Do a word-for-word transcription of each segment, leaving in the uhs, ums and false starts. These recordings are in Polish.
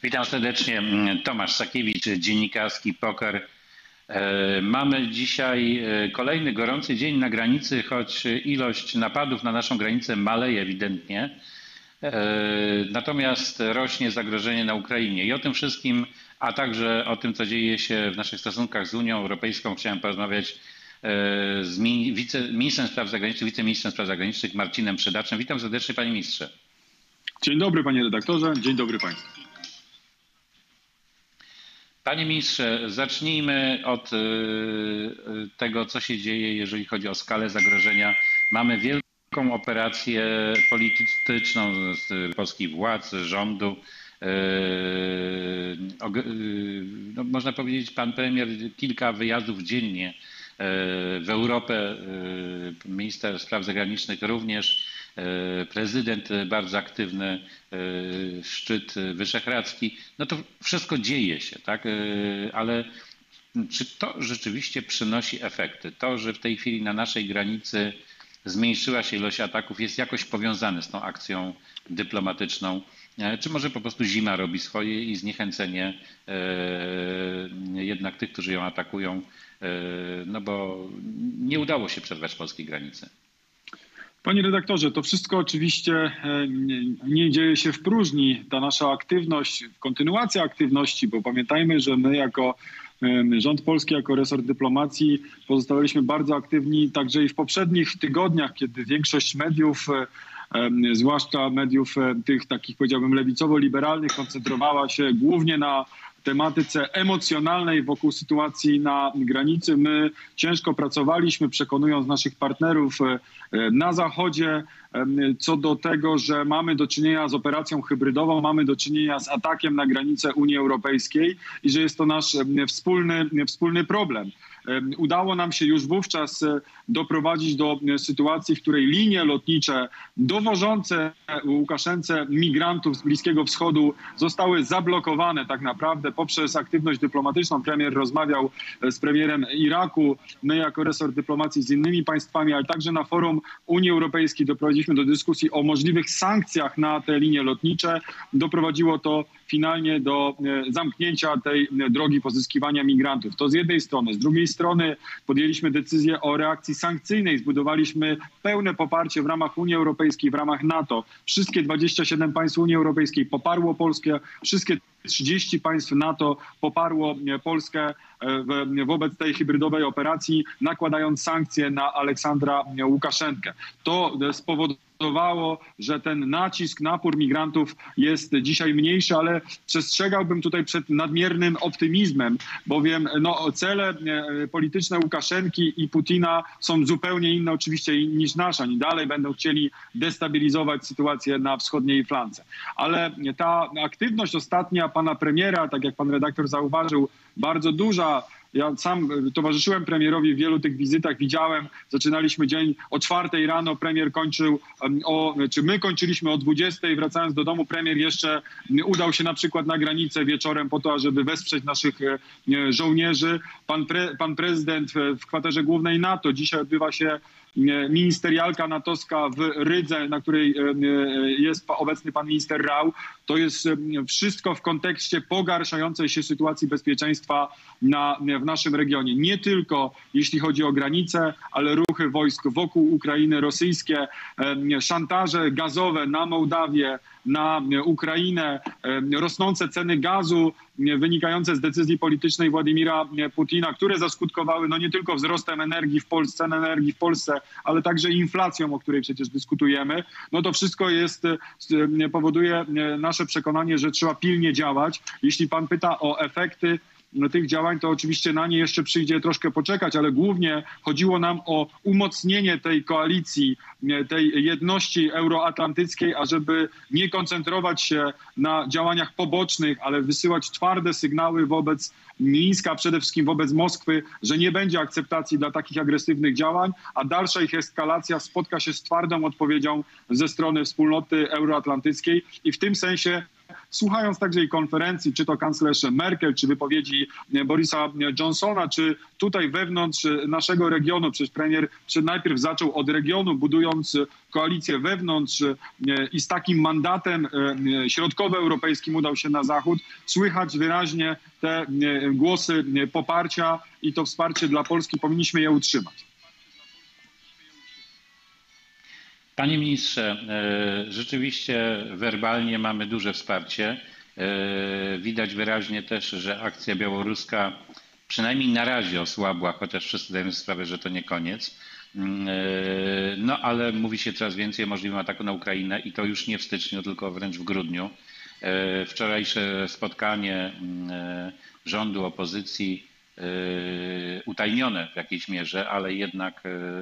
Witam serdecznie. Tomasz Sakiewicz, dziennikarski Poker. Mamy dzisiaj kolejny gorący dzień na granicy, choć ilość napadów na naszą granicę maleje ewidentnie. Natomiast rośnie zagrożenie na Ukrainie i o tym wszystkim, a także o tym, co dzieje się w naszych stosunkach z Unią Europejską, chciałem porozmawiać z wice, ministrem spraw zagranicznych, wiceministrem spraw zagranicznych Marcinem Przydaczem. Witam serdecznie, panie ministrze. Dzień dobry, panie redaktorze. Dzień dobry państwu. Panie ministrze, zacznijmy od tego, co się dzieje, jeżeli chodzi o skalę zagrożenia. Mamy wielką operację polityczną z polskich władz, rządu. No, można powiedzieć, pan premier kilka wyjazdów dziennie w Europę, minister spraw zagranicznych również, prezydent bardzo aktywny, szczyt wyszehradzki. No to wszystko dzieje się, tak? Ale czy to rzeczywiście przynosi efekty? To, że w tej chwili na naszej granicy zmniejszyła się ilość ataków, jest jakoś powiązane z tą akcją dyplomatyczną? Czy może po prostu zima robi swoje i zniechęcenie jednak tych, którzy ją atakują, no bo nie udało się przerwać polskiej granicy? Panie redaktorze, to wszystko oczywiście nie dzieje się w próżni. Ta nasza aktywność, kontynuacja aktywności, bo pamiętajmy, że my jako rząd polski, jako resort dyplomacji pozostawaliśmy bardzo aktywni także i w poprzednich tygodniach, kiedy większość mediów, zwłaszcza mediów tych takich, powiedziałbym, lewicowo-liberalnych, koncentrowała się głównie na tematyce emocjonalnej wokół sytuacji na granicy. My ciężko pracowaliśmy, przekonując naszych partnerów na Zachodzie co do tego, że mamy do czynienia z operacją hybrydową, mamy do czynienia z atakiem na granicę Unii Europejskiej i że jest to nasz wspólny, wspólny problem. Udało nam się już wówczas doprowadzić do sytuacji, w której linie lotnicze dowożące Łukaszence migrantów z Bliskiego Wschodu zostały zablokowane tak naprawdę poprzez aktywność dyplomatyczną. Premier rozmawiał z premierem Iraku. My jako resort dyplomacji z innymi państwami, ale także na forum Unii Europejskiej doprowadziliśmy do dyskusji o możliwych sankcjach na te linie lotnicze. Doprowadziło to finalnie do zamknięcia tej drogi pozyskiwania migrantów. To z jednej strony. Z drugiej strony podjęliśmy decyzję o reakcji sankcyjnej. Zbudowaliśmy pełne poparcie w ramach Unii Europejskiej, w ramach NATO. Wszystkie dwadzieścia siedem państw Unii Europejskiej poparło Polskę. Wszystkie trzydzieści państw NATO poparło Polskę wobec tej hybrydowej operacji, nakładając sankcje na Aleksandra Łukaszenkę. To spowodowało, że ten nacisk, napór migrantów jest dzisiaj mniejszy, ale przestrzegałbym tutaj przed nadmiernym optymizmem, bowiem no, cele polityczne Łukaszenki i Putina są zupełnie inne oczywiście niż nasze. Oni dalej będą chcieli destabilizować sytuację na wschodniej flance. Ale ta aktywność ostatnia pana premiera, tak jak pan redaktor zauważył, bardzo duża. Ja sam towarzyszyłem premierowi w wielu tych wizytach, widziałem, zaczynaliśmy dzień o czwartej rano, premier kończył, o, czy my kończyliśmy o dwudziestej, wracając do domu, premier jeszcze udał się na przykład na granicę wieczorem po to, ażeby wesprzeć naszych żołnierzy. Pan, pre, pan prezydent w kwaterze głównej NATO, dzisiaj odbywa się ministerialka natowska w Rydze, na której jest obecny pan minister Rau. To jest wszystko w kontekście pogarszającej się sytuacji bezpieczeństwa na, w naszym regionie. Nie tylko jeśli chodzi o granice, ale ruchy wojsk wokół Ukrainy, rosyjskie, szantaże gazowe na Mołdawię, na Ukrainę, rosnące ceny gazu wynikające z decyzji politycznej Władimira Putina, które zaskutkowały no nie tylko wzrostem energii w Polsce, cen energii w Polsce, ale także inflacją, o której przecież dyskutujemy. No to wszystko jest, powoduje nasze przekonanie, że trzeba pilnie działać. Jeśli pan pyta o efekty tych działań, to oczywiście na nie jeszcze przyjdzie troszkę poczekać, ale głównie chodziło nam o umocnienie tej koalicji, tej jedności euroatlantyckiej, ażeby nie koncentrować się na działaniach pobocznych, ale wysyłać twarde sygnały wobec Mińska, przede wszystkim wobec Moskwy, że nie będzie akceptacji dla takich agresywnych działań, a dalsza ich eskalacja spotka się z twardą odpowiedzią ze strony wspólnoty euroatlantyckiej i w tym sensie słuchając także i konferencji, czy to kanclerz Merkel, czy wypowiedzi Borisa Johnsona, czy tutaj wewnątrz naszego regionu, przecież premier czy najpierw zaczął od regionu, budując koalicję wewnątrz i z takim mandatem środkowoeuropejskim udał się na zachód. Słychać wyraźnie te głosy poparcia i to wsparcie dla Polski, powinniśmy je utrzymać. Panie ministrze, rzeczywiście werbalnie mamy duże wsparcie. Widać wyraźnie też, że akcja białoruska przynajmniej na razie osłabła, chociaż wszyscy zdajemy sobie sprawę, że to nie koniec. No ale mówi się coraz więcej o możliwym ataku na Ukrainę i to już nie w styczniu, tylko wręcz w grudniu. Wczorajsze spotkanie rządu, opozycji, utajnione w jakiejś mierze, ale jednak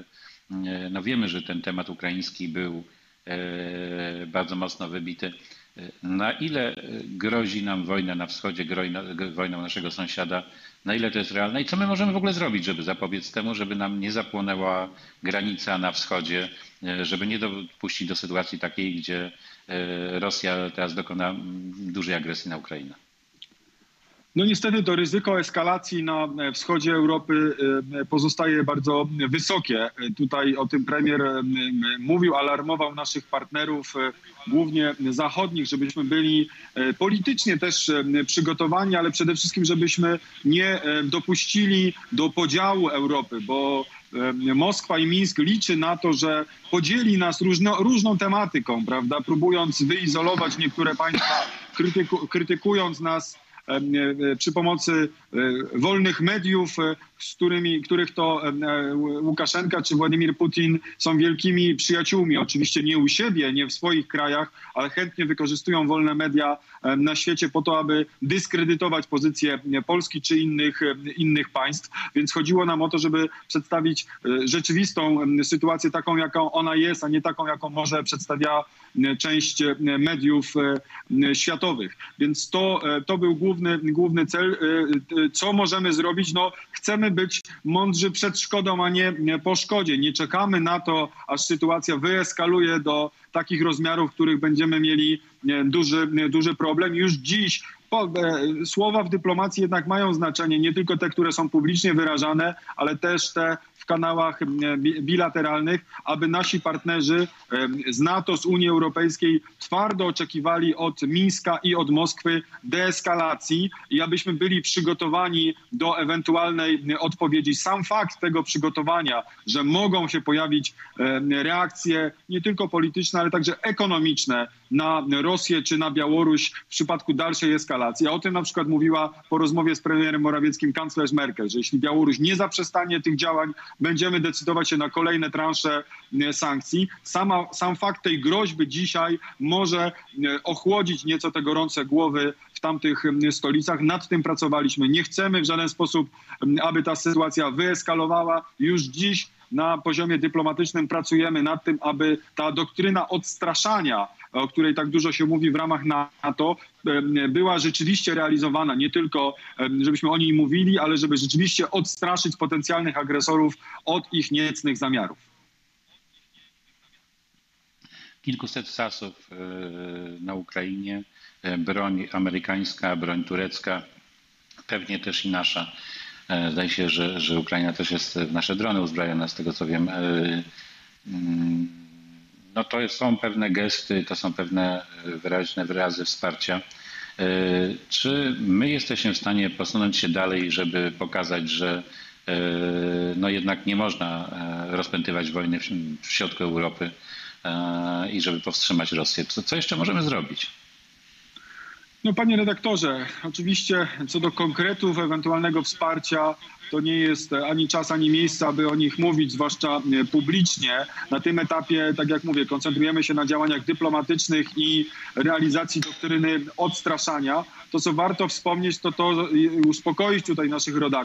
no wiemy, że ten temat ukraiński był bardzo mocno wybity. Na ile grozi nam wojna na wschodzie, wojną naszego sąsiada, na ile to jest realne i co my możemy w ogóle zrobić, żeby zapobiec temu, żeby nam nie zapłonęła granica na wschodzie, żeby nie dopuścić do sytuacji takiej, gdzie Rosja teraz dokona dużej agresji na Ukrainę? No niestety to ryzyko eskalacji na wschodzie Europy pozostaje bardzo wysokie. Tutaj o tym premier mówił, alarmował naszych partnerów, głównie zachodnich, żebyśmy byli politycznie też przygotowani, ale przede wszystkim, żebyśmy nie dopuścili do podziału Europy, bo Moskwa i Mińsk liczy na to, że podzieli nas różno, różną tematyką, prawda, próbując wyizolować niektóre państwa, krytyku, krytykując nas przy pomocy wolnych mediów, z którymi, których to Łukaszenka czy Władimir Putin są wielkimi przyjaciółmi. Oczywiście nie u siebie, nie w swoich krajach, ale chętnie wykorzystują wolne media na świecie po to, aby dyskredytować pozycję Polski czy innych, innych państw. Więc chodziło nam o to, żeby przedstawić rzeczywistą sytuację taką, jaką ona jest, a nie taką, jaką może przedstawia część mediów światowych. Więc to, to był główny, główny cel. Co możemy zrobić? No, chcemy być mądrzy przed szkodą, a nie po szkodzie. Nie czekamy na to, aż sytuacja wyeskaluje do takich rozmiarów, w których będziemy mieli duży, duży problem. Już dziś słowa w dyplomacji jednak mają znaczenie, nie tylko te, które są publicznie wyrażane, ale też te w kanałach bilateralnych, aby nasi partnerzy z NATO, z Unii Europejskiej twardo oczekiwali od Mińska i od Moskwy deeskalacji i abyśmy byli przygotowani do ewentualnej odpowiedzi. Sam fakt tego przygotowania, że mogą się pojawić reakcje nie tylko polityczne, ale także ekonomiczne na Rosję czy na Białoruś w przypadku dalszej eskalacji. A o tym na przykład mówiła po rozmowie z premierem Morawieckim kanclerz Merkel, że jeśli Białoruś nie zaprzestanie tych działań, będziemy decydować się na kolejne transze sankcji. Sama, sam fakt tej groźby dzisiaj może ochłodzić nieco te gorące głowy w tamtych stolicach. Nad tym pracowaliśmy. Nie chcemy w żaden sposób, aby ta sytuacja wyeskalowała. Już dziś na poziomie dyplomatycznym pracujemy nad tym, aby ta doktryna odstraszania, o której tak dużo się mówi w ramach NATO, była rzeczywiście realizowana. Nie tylko, żebyśmy o niej mówili, ale żeby rzeczywiście odstraszyć potencjalnych agresorów od ich niecnych zamiarów. Kilkuset zasów na Ukrainie, broń amerykańska, broń turecka, pewnie też i nasza. Zdaje się, że, że Ukraina też jest w nasze drony uzbrojona, z tego co wiem. No to są pewne gesty, to są pewne wyraźne wyrazy wsparcia. Czy my jesteśmy w stanie posunąć się dalej, żeby pokazać, że no jednak nie można rozpętywać wojny w środku Europy i żeby powstrzymać Rosję? Co, co jeszcze możemy zrobić? No panie redaktorze, oczywiście co do konkretów ewentualnego wsparcia, to nie jest ani czas, ani miejsce, aby o nich mówić, zwłaszcza publicznie. Na tym etapie, tak jak mówię, koncentrujemy się na działaniach dyplomatycznych i realizacji doktryny odstraszania. To, co warto wspomnieć, to to, uspokoić tutaj naszych rodaków,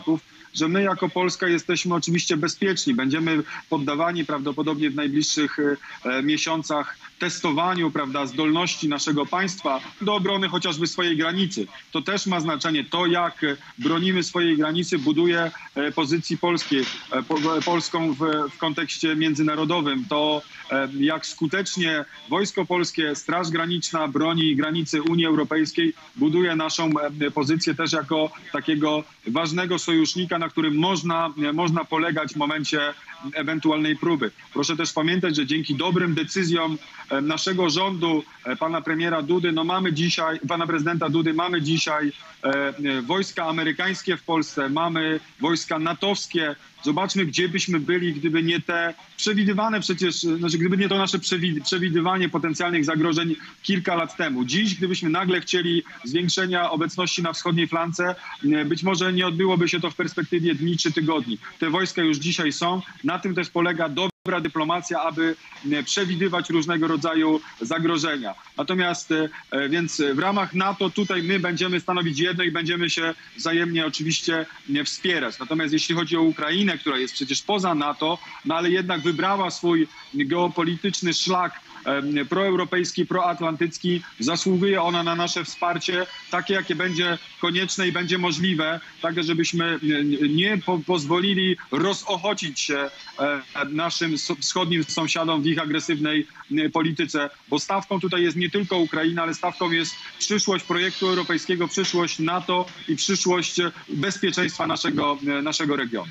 że my jako Polska jesteśmy oczywiście bezpieczni. Będziemy poddawani prawdopodobnie w najbliższych miesiącach testowaniu, prawda, zdolności naszego państwa do obrony chociażby swojej granicy. To też ma znaczenie. To, jak bronimy swojej granicy, buduje pozycji polskiej, polską w, w kontekście międzynarodowym. To, jak skutecznie Wojsko Polskie, Straż Graniczna broni granicy Unii Europejskiej, buduje naszą pozycję też jako takiego ważnego sojusznika, na którym można, można polegać w momencie ewentualnej próby. Proszę też pamiętać, że dzięki dobrym decyzjom naszego rządu, pana premiera Dudy, no mamy dzisiaj, pana prezydenta Dudy, mamy dzisiaj e, wojska amerykańskie w Polsce, mamy wojska natowskie. Zobaczmy, gdzie byśmy byli, gdyby nie te przewidywane przecież, znaczy gdyby nie to nasze przewidywanie potencjalnych zagrożeń kilka lat temu. Dziś, gdybyśmy nagle chcieli zwiększenia obecności na wschodniej flance, być może nie odbyłoby się to w perspektywie dni czy tygodni. Te wojska już dzisiaj są. Na tym też polega dobra dyplomacja, aby przewidywać różnego rodzaju zagrożenia. Natomiast więc w ramach NATO tutaj my będziemy stanowić jedno i będziemy się wzajemnie oczywiście wspierać. Natomiast jeśli chodzi o Ukrainę, która jest przecież poza NATO, no ale jednak wybrała swój geopolityczny szlak proeuropejski, proatlantycki, zasługuje ona na nasze wsparcie, takie jakie będzie konieczne i będzie możliwe, tak żebyśmy nie po pozwolili rozochocić się naszym wschodnim sąsiadom w ich agresywnej polityce, bo stawką tutaj jest nie tylko Ukraina, ale stawką jest przyszłość projektu europejskiego, przyszłość NATO i przyszłość bezpieczeństwa naszego, naszego regionu.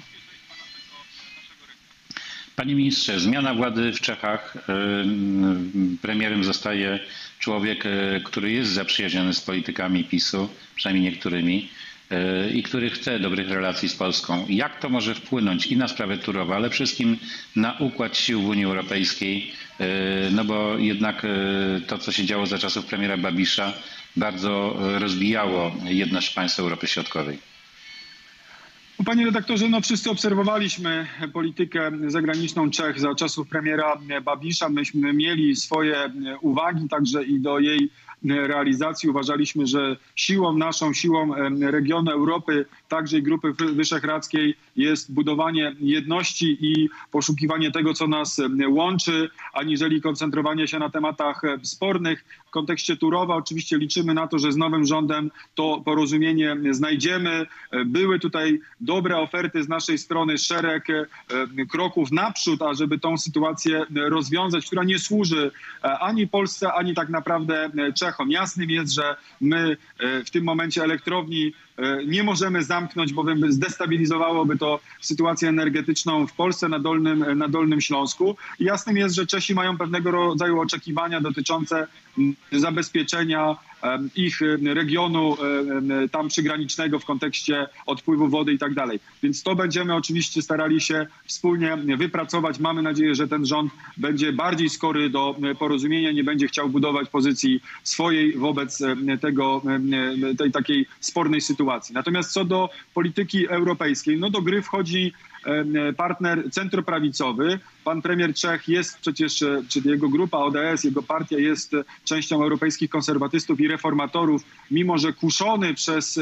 Panie ministrze, zmiana władzy w Czechach. Premierem zostaje człowiek, który jest zaprzyjaźniony z politykami PiSu, przynajmniej niektórymi, i który chce dobrych relacji z Polską. Jak to może wpłynąć i na sprawę Turowa, ale przede wszystkim na układ sił w Unii Europejskiej, no bo jednak to, co się działo za czasów premiera Babisza, bardzo rozbijało jedność państw Europy Środkowej. Panie redaktorze, no wszyscy obserwowaliśmy politykę zagraniczną Czech za czasów premiera Babisza. Myśmy mieli swoje uwagi także i do jej realizacji. Uważaliśmy, że siłą naszą, siłą regionu Europy, także i Grupy Wyszehradzkiej jest budowanie jedności i poszukiwanie tego, co nas łączy, aniżeli koncentrowanie się na tematach spornych. W kontekście Turowa oczywiście liczymy na to, że z nowym rządem to porozumienie znajdziemy. Były tutaj dobre oferty z naszej strony, szereg kroków naprzód, ażeby tą sytuację rozwiązać, która nie służy ani Polsce, ani tak naprawdę Czechom. Jasnym jest, że my w tym momencie elektrowni nie możemy zamknąć, bowiem zdestabilizowałoby to sytuację energetyczną w Polsce na Dolnym, na Dolnym Śląsku. I jasnym jest, że Czesi mają pewnego rodzaju oczekiwania dotyczące zabezpieczenia ich regionu tam przygranicznego w kontekście odpływu wody i tak dalej. Więc to będziemy oczywiście starali się wspólnie wypracować. Mamy nadzieję, że ten rząd będzie bardziej skory do porozumienia, nie będzie chciał budować pozycji swojej wobec tego, tej takiej spornej sytuacji. Natomiast co do polityki europejskiej, no do gry wchodzi partner centroprawicowy. Pan premier Czech jest przecież, czy jego grupa O D S, jego partia jest częścią europejskich konserwatystów i reformatorów, mimo że kuszony przez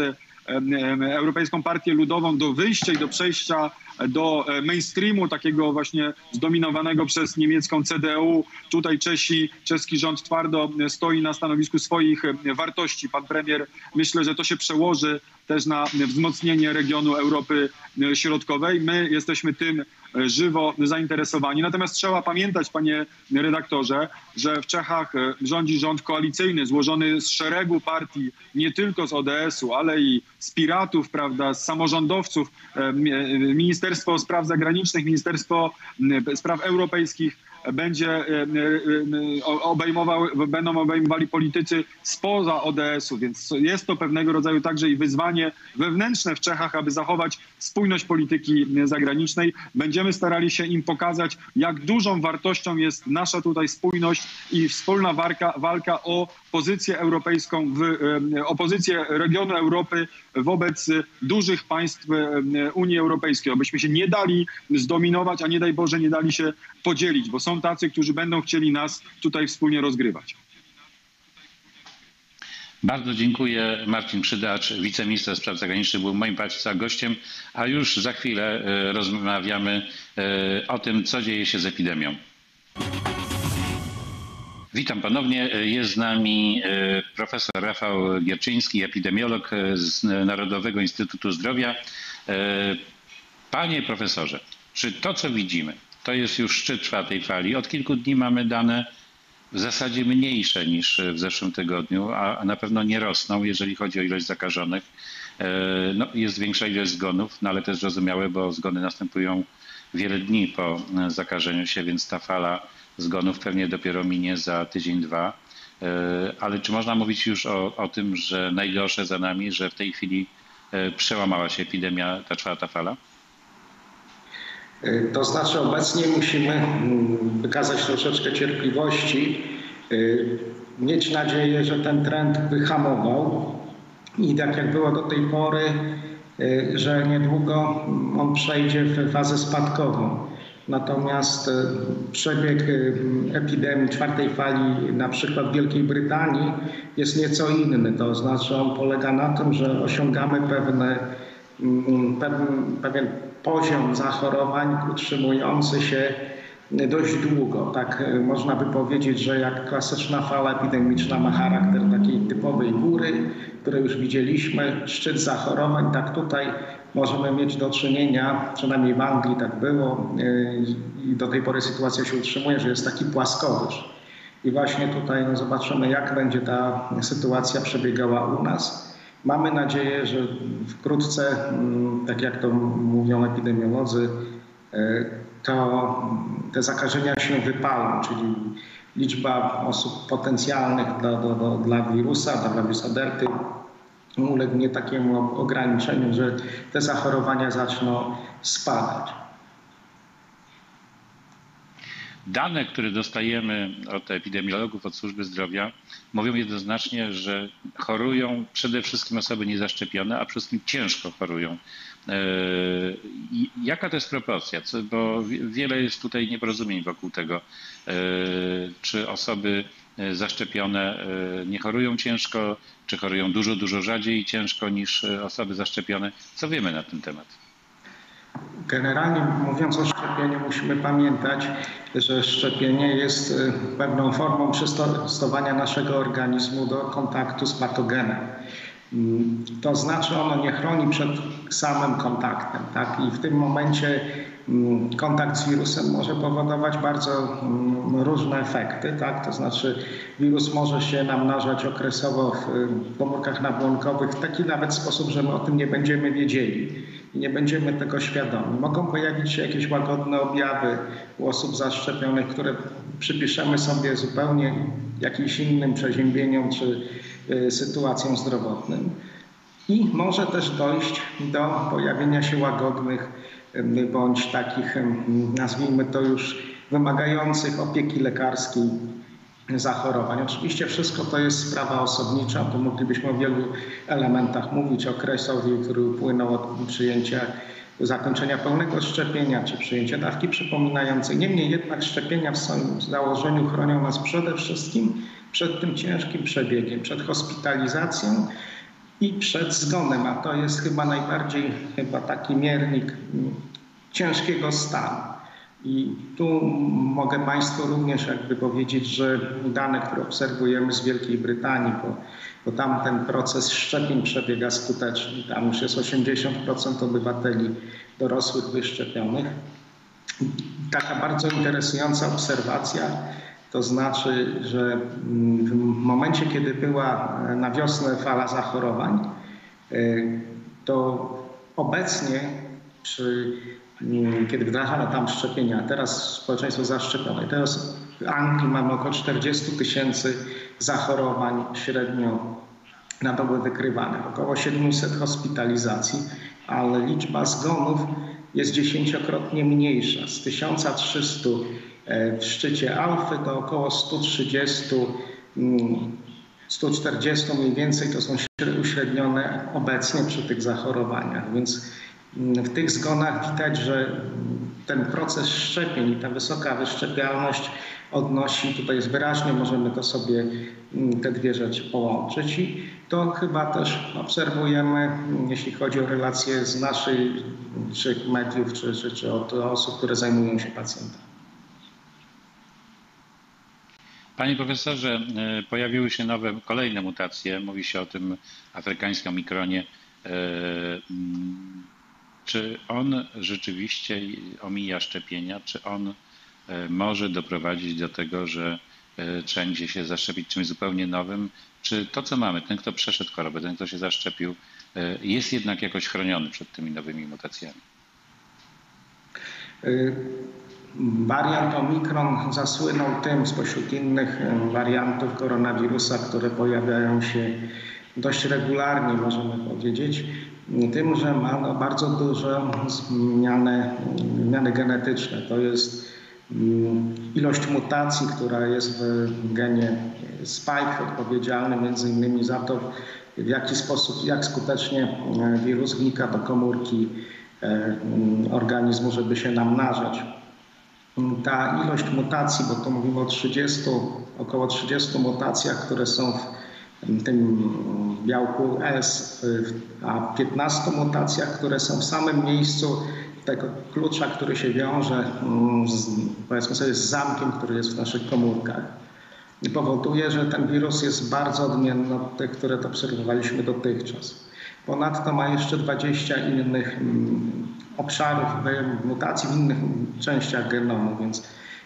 Europejską Partię Ludową do wyjścia i do przejścia do mainstreamu takiego właśnie zdominowanego przez niemiecką C D U. Tutaj Czesi, czeski rząd twardo stoi na stanowisku swoich wartości. Pan premier, myślę, że to się przełoży też na wzmocnienie regionu Europy Środkowej. My jesteśmy tym żywo zainteresowani. Natomiast trzeba pamiętać, panie redaktorze, że w Czechach rządzi rząd koalicyjny złożony z szeregu partii, nie tylko z O D S-u, ale i z Piratów, prawda, z samorządowców, Ministerstwo Spraw Zagranicznych, Ministerstwo Spraw Europejskich będzie obejmował, będą obejmowali politycy spoza O D S-u, więc jest to pewnego rodzaju także i wyzwanie wewnętrzne w Czechach, aby zachować spójność polityki zagranicznej. Będziemy starali się im pokazać, jak dużą wartością jest nasza tutaj spójność i wspólna walka, walka o pozycję europejską, w, o pozycję regionu Europy wobec dużych państw Unii Europejskiej, abyśmy się nie dali zdominować, a nie daj Boże nie dali się podzielić, bo są tacy, którzy będą chcieli nas tutaj wspólnie rozgrywać. Bardzo dziękuję. Marcin Przydacz, wiceminister spraw zagranicznych, był moim Państwa gościem, a już za chwilę rozmawiamy o tym, co dzieje się z epidemią. Witam ponownie. Jest z nami profesor Rafał Gierczyński, epidemiolog z Narodowego Instytutu Zdrowia. Panie profesorze, czy to, co widzimy, to jest już szczyt czwartej fali? Od kilku dni mamy dane w zasadzie mniejsze niż w zeszłym tygodniu, a na pewno nie rosną, jeżeli chodzi o ilość zakażonych. No, jest większa ilość zgonów, no ale to jest zrozumiałe, bo zgony następują wiele dni po zakażeniu się, więc ta fala zgonów pewnie dopiero minie za tydzień, dwa. Ale czy można mówić już o, o tym, że najgorsze za nami, że w tej chwili przełamała się epidemia, ta czwarta fala? To znaczy obecnie musimy wykazać troszeczkę cierpliwości, mieć nadzieję, że ten trend wyhamował i tak jak było do tej pory, że niedługo on przejdzie w fazę spadkową. Natomiast przebieg epidemii czwartej fali na przykład w Wielkiej Brytanii jest nieco inny. To znaczy on polega na tym, że osiągamy pewne, pewien, pewien poziom zachorowań utrzymujący się dość długo. Tak można by powiedzieć, że jak klasyczna fala epidemiczna ma charakter takiej typowej góry, której już widzieliśmy, szczyt zachorowań, tak tutaj możemy mieć do czynienia, przynajmniej w Anglii tak było i do tej pory sytuacja się utrzymuje, że jest taki płaskowyż. I właśnie tutaj no, zobaczymy, jak będzie ta sytuacja przebiegała u nas. Mamy nadzieję, że wkrótce, tak jak to mówią epidemiolodzy, to te zakażenia się wypalą, czyli liczba osób potencjalnych dla, do, do, dla wirusa, dla wirusa delty ulegnie takiemu ograniczeniu, że te zachorowania zaczną spadać. Dane, które dostajemy od epidemiologów, od służby zdrowia, mówią jednoznacznie, że chorują przede wszystkim osoby niezaszczepione, a przede wszystkim ciężko chorują. I jaka to jest proporcja? Bo wiele jest tutaj nieporozumień wokół tego, czy osoby zaszczepione nie chorują ciężko, czy chorują dużo, dużo rzadziej i ciężko niż osoby zaszczepione. Co wiemy na ten temat? Generalnie mówiąc o szczepieniu, musimy pamiętać, że szczepienie jest pewną formą przystosowania naszego organizmu do kontaktu z patogenem. To znaczy ono nie chroni przed samym kontaktem, tak? I w tym momencie kontakt z wirusem może powodować bardzo różne efekty, tak? To znaczy wirus może się namnażać okresowo w komórkach nabłonkowych w taki nawet sposób, że my o tym nie będziemy wiedzieli i nie będziemy tego świadomi. Mogą pojawić się jakieś łagodne objawy u osób zaszczepionych, które przypiszemy sobie zupełnie jakimś innym przeziębieniom czy sytuacjom zdrowotnym. I może też dojść do pojawienia się łagodnych bądź takich, nazwijmy to już, wymagających opieki lekarskiej zachorowań. Oczywiście wszystko to jest sprawa osobnicza, tu moglibyśmy o wielu elementach mówić, okresowi, który upłynął od przyjęcia, zakończenia pełnego szczepienia czy przyjęcia dawki przypominającej. Niemniej jednak szczepienia w swoim założeniu chronią nas przede wszystkim przed tym ciężkim przebiegiem, przed hospitalizacją i przed zgonem, a to jest chyba najbardziej chyba taki miernik ciężkiego stanu. I tu mogę Państwu również jakby powiedzieć, że dane, które obserwujemy z Wielkiej Brytanii, bo, bo tam ten proces szczepień przebiega skutecznie, tam już jest osiemdziesiąt procent obywateli dorosłych wyszczepionych. Taka bardzo interesująca obserwacja, to znaczy, że w momencie, kiedy była na wiosnę fala zachorowań, to obecnie przy kiedy wdrażano tam szczepienia, teraz społeczeństwo zaszczepione. Teraz w Anglii mamy około czterdzieści tysięcy zachorowań średnio na dobę wykrywanych, około siedemset hospitalizacji, ale liczba zgonów jest dziesięciokrotnie mniejsza. Z tysiąc trzysta w szczycie Alfy do około sto trzydzieści, sto czterdzieści mniej więcej to są uśrednione obecnie przy tych zachorowaniach, więc w tych zgonach widać, że ten proces szczepień i ta wysoka wyszczepialność odnosi. Tutaj jest wyraźnie, możemy to sobie te dwie rzeczy połączyć i to chyba też obserwujemy, jeśli chodzi o relacje z naszych mediów czy, czy, czy od osób, które zajmują się pacjentem. Panie profesorze, pojawiły się nowe, kolejne mutacje. Mówi się o tym afrykańskim omikronie. Czy on rzeczywiście omija szczepienia? Czy on może doprowadzić do tego, że trzeba będzie się zaszczepić czymś zupełnie nowym? Czy to, co mamy, ten, kto przeszedł chorobę, ten, kto się zaszczepił, jest jednak jakoś chroniony przed tymi nowymi mutacjami? Wariant Omikron zasłynął tym spośród innych wariantów koronawirusa, które pojawiają się dość regularnie, możemy powiedzieć, tym, że ma no bardzo duże zmiany, zmiany genetyczne. To jest ilość mutacji, która jest w genie spike, odpowiedzialny między innymi za to, w jaki sposób, jak skutecznie wirus wnika do komórki organizmu, żeby się namnażać. Ta ilość mutacji, bo to mówimy o trzydziestu, około trzydziestu mutacjach, które są w tym białku S, a piętnastu mutacjach, które są w samym miejscu tego klucza, który się wiąże z, powiedzmy sobie, z zamkiem, który jest w naszych komórkach. I powoduje, że ten wirus jest bardzo odmienny od tych, które obserwowaliśmy dotychczas. Ponadto ma jeszcze dwadzieścia innych obszarów mutacji w innych częściach genomu, więc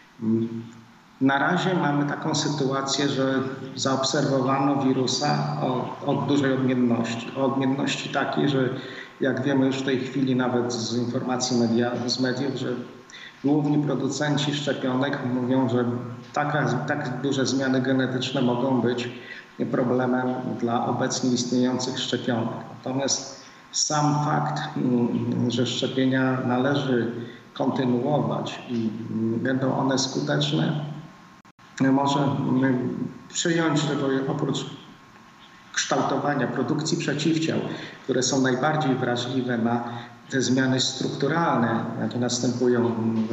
na razie mamy taką sytuację, że zaobserwowano wirusa o, o dużej odmienności. O odmienności takiej, że jak wiemy już w tej chwili nawet z informacji media, z mediów, że główni producenci szczepionek mówią, że taka, tak duże zmiany genetyczne mogą być problemem dla obecnie istniejących szczepionek. Natomiast sam fakt, że szczepienia należy kontynuować i będą one skuteczne, może przyjąć, że oprócz kształtowania produkcji przeciwciał, które są najbardziej wrażliwe na te zmiany strukturalne, jakie następują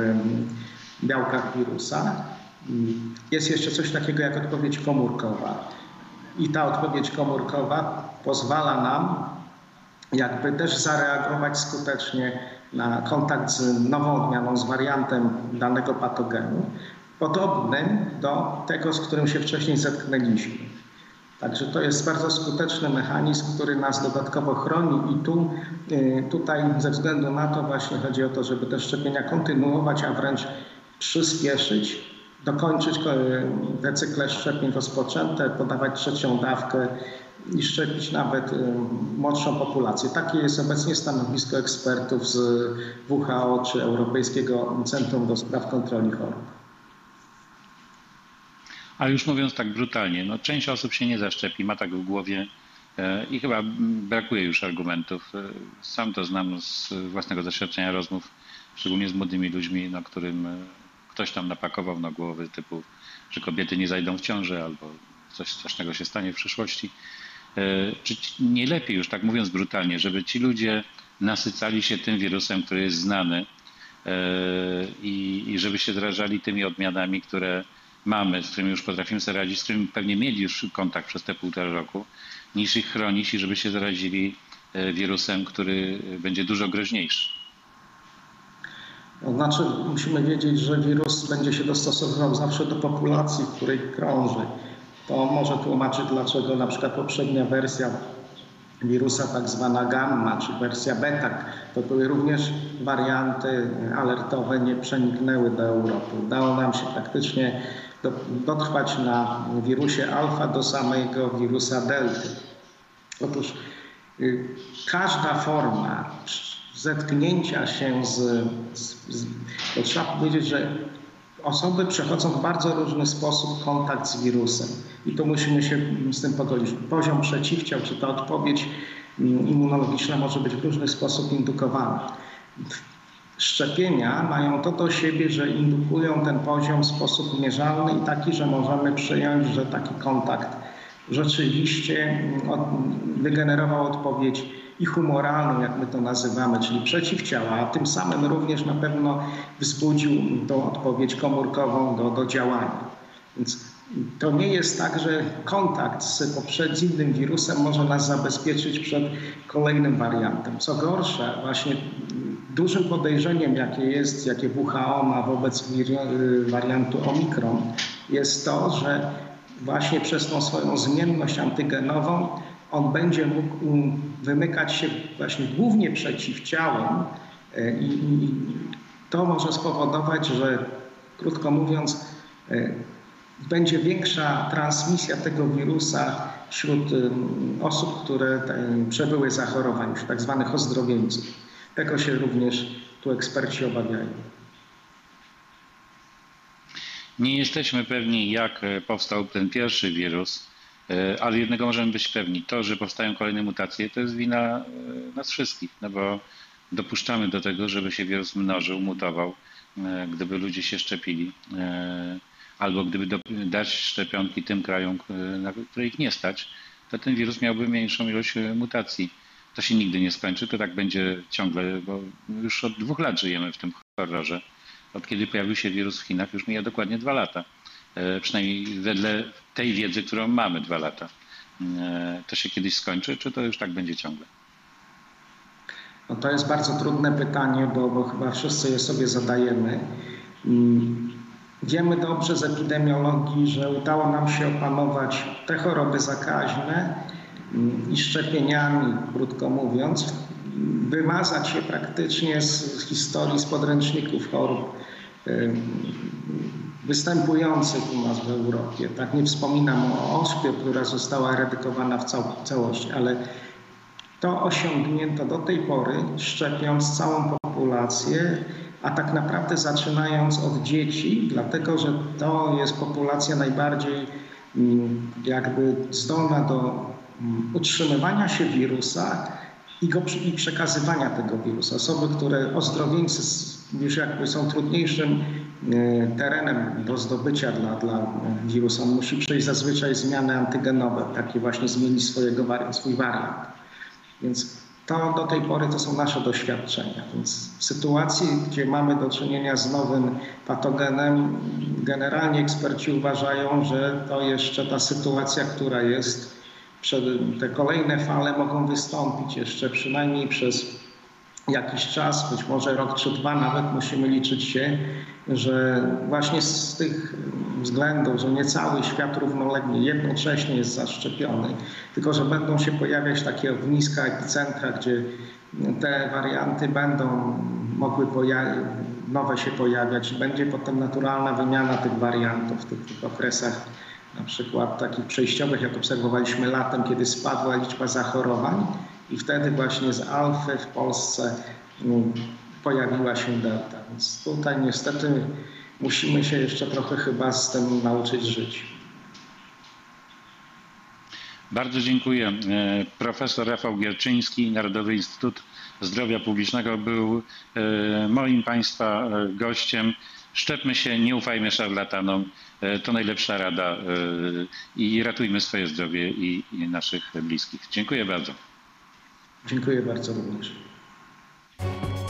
w białkach wirusa, jest jeszcze coś takiego jak odpowiedź komórkowa. I ta odpowiedź komórkowa pozwala nam jakby też zareagować skutecznie na kontakt z nową odmianą, z wariantem danego patogenu, podobnym do tego, z którym się wcześniej zetknęliśmy. Także to jest bardzo skuteczny mechanizm, który nas dodatkowo chroni i tu, tutaj ze względu na to właśnie chodzi o to, żeby te szczepienia kontynuować, a wręcz przyspieszyć, dokończyć te cykle szczepień rozpoczęte, podawać trzecią dawkę i szczepić nawet młodszą populację. Takie jest obecnie stanowisko ekspertów z W H O czy Europejskiego Centrum do Spraw Kontroli Chorób. A już mówiąc tak brutalnie, no część osób się nie zaszczepi, ma tak w głowie e, i chyba brakuje już argumentów. E, sam to znam z własnego doświadczenia rozmów, szczególnie z młodymi ludźmi, na którym e, ktoś tam napakował na głowy typu, że kobiety nie zajdą w ciążę albo coś strasznego się stanie w przyszłości. E, czy nie lepiej już, tak mówiąc brutalnie, żeby ci ludzie nasycali się tym wirusem, który jest znany e, i, i żeby się zarażali tymi odmianami, które mamy, z którymi już potrafimy sobie radzić, z którymi pewnie mieli już kontakt przez te półtora roku, niż ich chronić i żeby się zarazili wirusem, który będzie dużo groźniejszy. To znaczy musimy wiedzieć, że wirus będzie się dostosowywał zawsze do populacji, w której krąży. To może tłumaczyć, dlaczego na przykład poprzednia wersja wirusa, tak zwana gamma, czy wersja beta, to były również warianty alertowe, nie przeniknęły do Europy. Udało nam się praktycznie dotrwać na wirusie alfa do samego wirusa delty. Otóż y, każda forma zetknięcia się z, z, z to trzeba powiedzieć, że osoby przechodzą w bardzo różny sposób kontakt z wirusem i tu musimy się z tym pogodzić. Poziom przeciwciał, czy ta odpowiedź immunologiczna może być w różny sposób indukowana. Szczepienia mają to do siebie, że indukują ten poziom w sposób mierzalny i taki, że możemy przyjąć, że taki kontakt rzeczywiście wygenerował odpowiedź Nie jesteśmy pewni, jak powstał ten pierwszy wirus, ale jednego możemy być pewni. To, że powstają kolejne mutacje, to jest wina nas wszystkich, no bo dopuszczamy do tego, żeby się wirus mnożył, mutował, gdyby ludzie się szczepili. Albo gdyby do, dać szczepionki tym krajom, na które ich nie stać, to ten wirus miałby mniejszą ilość mutacji. To się nigdy nie skończy, to tak będzie ciągle, bo już od dwóch lat żyjemy w tym horrorze. Od kiedy pojawił się wirus w Chinach już mija dokładnie dwa lata. E, przynajmniej wedle tej wiedzy, którą mamy dwa lata. E, to się kiedyś skończy, czy to już tak będzie ciągle? No to jest bardzo trudne pytanie, bo, bo chyba wszyscy je sobie zadajemy. Wiemy dobrze z epidemiologii, że udało nam się opanować te choroby zakaźne i szczepieniami, krótko mówiąc, wymazać je praktycznie z historii, z podręczników chorób występujących u nas w Europie. Tak, nie wspominam o ospie, która została eradykowana w całości, ale to osiągnięto do tej pory, szczepiąc całą populację, a tak naprawdę zaczynając od dzieci, dlatego że to jest populacja najbardziej jakby zdolna do utrzymywania się wirusa i, go, i przekazywania tego wirusa. Osoby, które ozdrowieńcy już jakby są trudniejszym terenem do zdobycia dla, dla wirusa. On musi przejść zazwyczaj zmiany antygenowe, takie właśnie zmienić swojego, swój wariant. Więc to do tej pory to są nasze doświadczenia. Więc w sytuacji, gdzie mamy do czynienia z nowym patogenem, generalnie eksperci uważają, że to jeszcze ta sytuacja, która jest, przed, te kolejne fale mogą wystąpić jeszcze przynajmniej przez jakiś czas, być może rok czy dwa nawet musimy liczyć się, że właśnie z tych względów, że nie cały świat równolegle, jednocześnie jest zaszczepiony, tylko że będą się pojawiać takie ogniska, epicentra, gdzie te warianty będą mogły nowe się pojawiać. Będzie potem naturalna wymiana tych wariantów w tych, tych okresach, na przykład takich przejściowych, jak obserwowaliśmy latem, kiedy spadła liczba zachorowań i wtedy właśnie z alfy w Polsce pojawiła się delta. Więc tutaj niestety musimy się jeszcze trochę chyba z tym nauczyć żyć. Bardzo dziękuję. Profesor Rafał Gierczyński, Narodowy Instytut Zdrowia Publicznego był moim Państwa gościem. Szczepmy się, nie ufajmy szarlatanom. To najlepsza rada i ratujmy swoje zdrowie i, i naszych bliskich. Dziękuję bardzo. Dziękuję bardzo również.